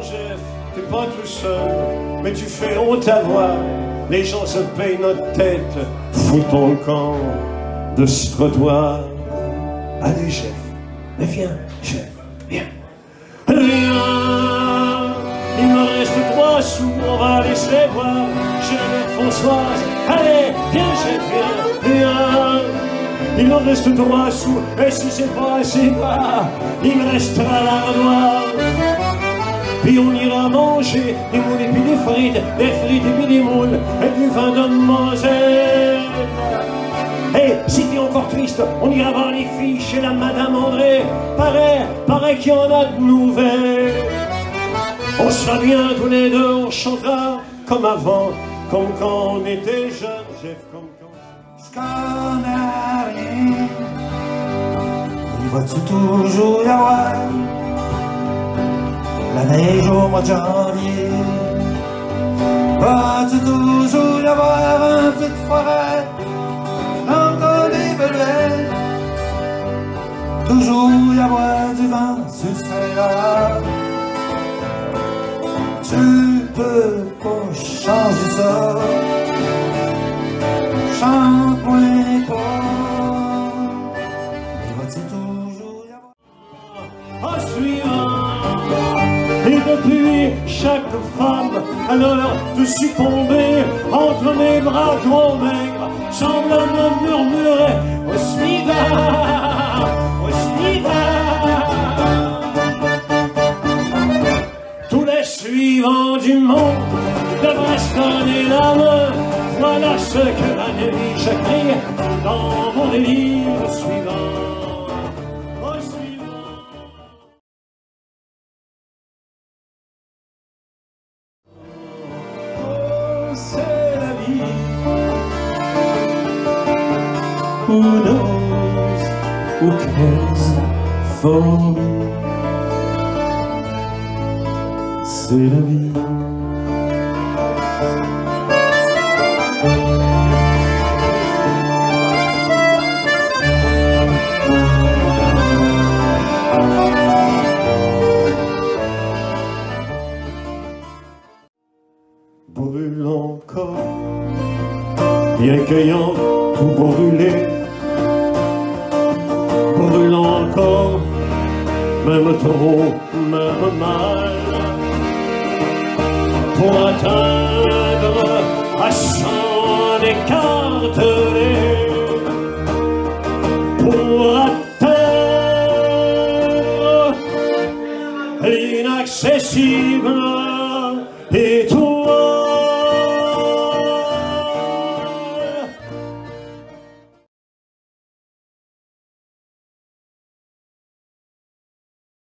Jeff, t'es pas tout seul, mais tu fais honte à voir. Les gens se payent notre tête, foutons le camp de ce trottoir. Allez, Jeff, mais viens, Jeff, viens. Viens, il me reste 3 sous, on va laisser voir. Jeannette, Françoise, allez, viens, Jeff, viens. Il en reste 3 sous, et si c'est pas assez bas, il me restera l'ardoise. Puis on ira manger des moules et puis des frites et puis des moules et du vin de mademoiselle. Et si t'es encore triste, on ira voir les filles chez la Madame André. Paraît qu'il y en a de nouvelles. On sera bien tous les deux, on chantera comme avant, comme quand on était jeunes, Jeff, comme quand... Je connais rien, il va-tu toujours y avoir la neige au mois de janvier? Va-tu toujours y avoir un feu de forêt, encore des belets? Toujours y avoir du vent sur ce train-là? Tu peux pas changer ça. Chante-moi pas, mais va-t-il toujours y avoir En suivant, et depuis chaque femme à l'heure de succomber entre mes bras trop maigres semble me murmurer au suivant, au suivant. Tous les suivants du monde devraient se donner la main. Voilà ce que la nuit j'écris dans mon délire suivant. Au suivant. Oh, c'est la vie. Who knows, who cares for me? C'est la vie. Brûle encore, bien qu'ayant tout brûlé, brûle encore, même trop, même mal, pour atteindre à s'en écarteler, pour atteindre l'inaccessible.